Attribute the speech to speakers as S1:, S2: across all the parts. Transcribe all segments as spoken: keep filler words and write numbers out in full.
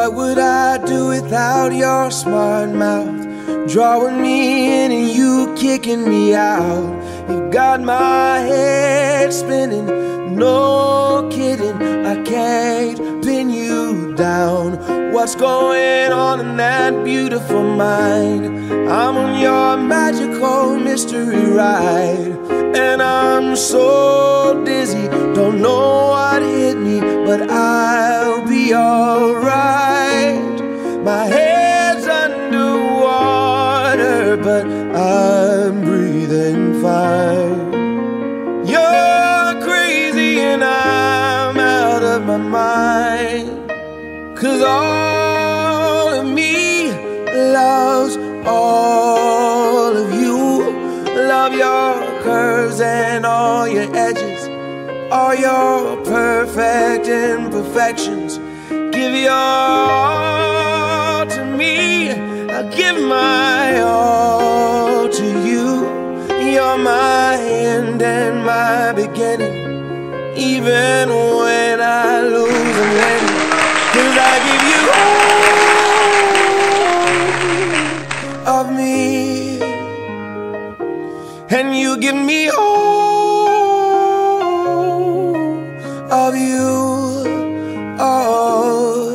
S1: What would I do without your smart mouth? Drawing me in and you kicking me out. You got my head spinning, no kidding. I can't pin you down. What's going on in that beautiful mind? I'm on your magical mystery ride, and I'm so dizzy, don't know what hit me, but I'll be alright. My head's underwater, but I'm breathing fine. You're crazy and I'm out of my mind, 'cause all of me loves all of you. Love your curves and all your edges, all your perfect imperfections. Give your all to me, I'll give my all to you. You're my end and my beginning, even when I lose and win, 'cause I give you all of me, and you give me all of you. Oh,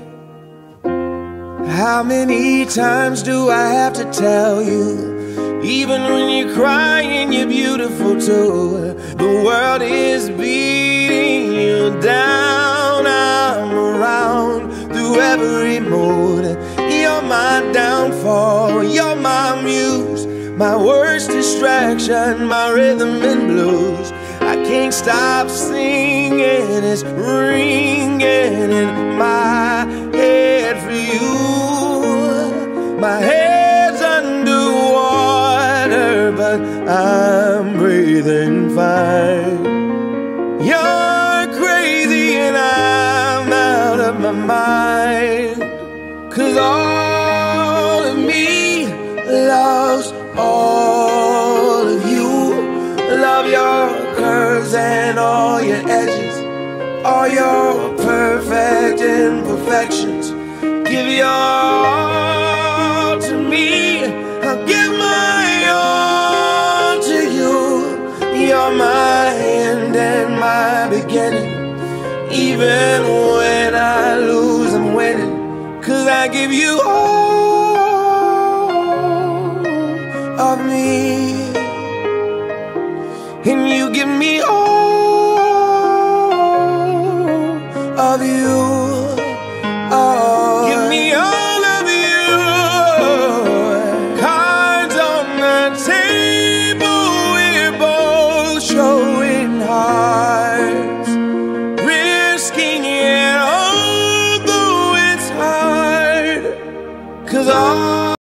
S1: how many times do I have to tell you? Even when you're crying, you're beautiful too. The world is beating you down. I'm around through every mood. You're my downfall, you're my muse, my worst distraction, my rhythm and blues. I can't stop singing, it's ringing in my head for you. My head's underwater, but I'm breathing fine. You're crazy and I'm out of my mind, 'cause all of me loves all of you. Love your curves and all your edges, all your perfect imperfections. Give your all to me, I'll give my all to you. You're my end and my beginning, even when I lose I'm winning, 'cause I give you all of me, and you give me all of you.